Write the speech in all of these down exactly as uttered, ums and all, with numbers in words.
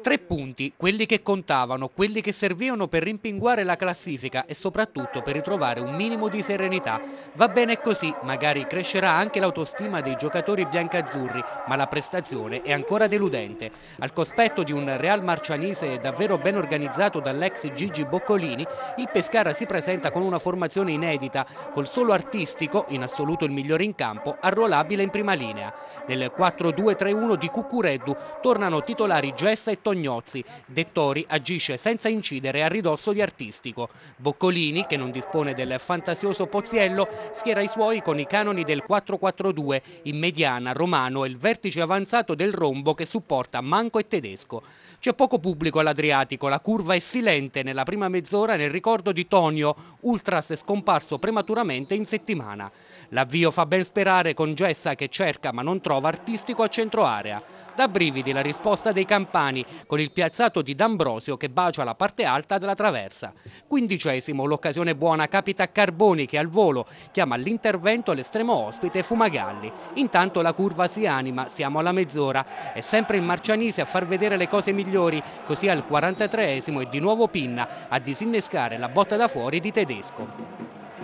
Tre punti, quelli che contavano, quelli che servivano per rimpinguare la classifica e soprattutto per ritrovare un minimo di serenità. Va bene così, magari crescerà anche l'autostima dei giocatori biancazzurri, ma la prestazione è ancora deludente. Al cospetto di un Real Marcianise davvero ben organizzato dall'ex Gigi Boccolini, il Pescara si presenta con una formazione inedita, col solo artistico, in assoluto il migliore in campo, arruolabile in prima linea. Nel quattro due tre uno di Cuccureddu tornano titolari Gessa e Tognozzi. Dettori agisce senza incidere a ridosso di artistico. Boccolini, che non dispone del fantasioso Poziello, schiera i suoi con i canoni del quattro quattro due, in mediana Romano e il vertice avanzato del rombo che supporta Manco e Tedesco. C'è poco pubblico all'Adriatico, la curva è silente nella prima mezz'ora nel ricordo di Tonio, ultras scomparso prematuramente in settimana. L'avvio fa ben sperare con Gessa che cerca ma non trova artistico a centro area. Da brividi la risposta dei campani con il piazzato di D'Ambrosio che bacia la parte alta della traversa. Quindicesimo, l'occasione buona capita a Carboni che al volo chiama all'intervento l'estremo ospite Fumagalli. Intanto la curva si anima, siamo alla mezz'ora. È sempre il Marcianise a far vedere le cose migliori, così al quarantatreesimo è di nuovo Pinna a disinnescare la botta da fuori di Tedesco.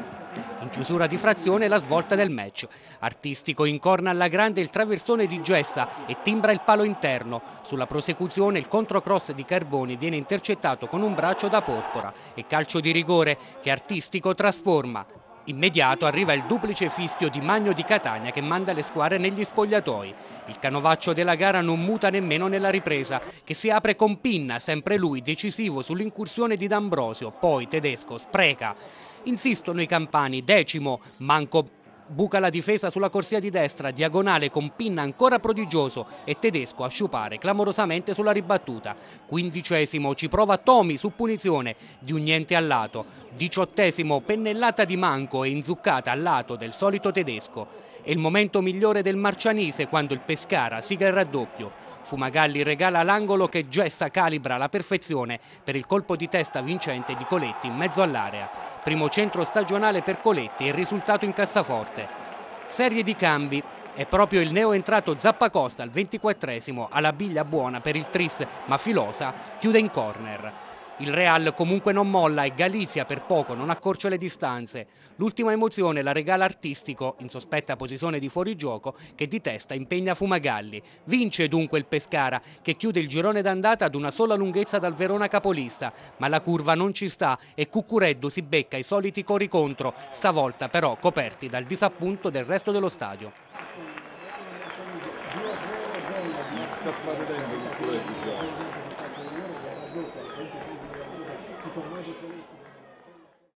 In chiusura di frazione la svolta del match. Artistico incorna alla grande il traversone di Gessa e timbra il palo interno. Sulla prosecuzione il controcross di Carboni viene intercettato con un braccio da Porpora e calcio di rigore che Artistico trasforma. Immediato arriva il duplice fischio di Magno di Catania che manda le squadre negli spogliatoi. Il canovaccio della gara non muta nemmeno nella ripresa, che si apre con Pinna, sempre lui decisivo sull'incursione di D'Ambrosio, poi Tedesco spreca. Insistono i campani, decimo, Manco buca la difesa sulla corsia di destra, diagonale con Pinna ancora prodigioso e Tedesco a sciupare clamorosamente sulla ribattuta. Quindicesimo, ci prova Tomi su punizione di un niente al lato. Diciottesimo, pennellata di Manco e inzuccata al lato del solito Tedesco. È il momento migliore del Marcianise quando il Pescara siga il raddoppio. Fumagalli regala l'angolo che Gessa calibra alla perfezione per il colpo di testa vincente di Coletti in mezzo all'area. Primo centro stagionale per Coletti e il risultato in cassaforte. Serie di cambi. È proprio il neoentrato Zappacosta al ventiquattresimo alla biglia buona per il tris, ma Filosa chiude in corner. Il Real comunque non molla e Galizia per poco non accorcia le distanze. L'ultima emozione la regala Artistico, in sospetta posizione di fuorigioco, che di testa impegna Fumagalli. Vince dunque il Pescara, che chiude il girone d'andata ad una sola lunghezza dal Verona capolista. Ma la curva non ci sta e Cuccureddu si becca i soliti cori contro, stavolta però coperti dal disappunto del resto dello stadio. Tornado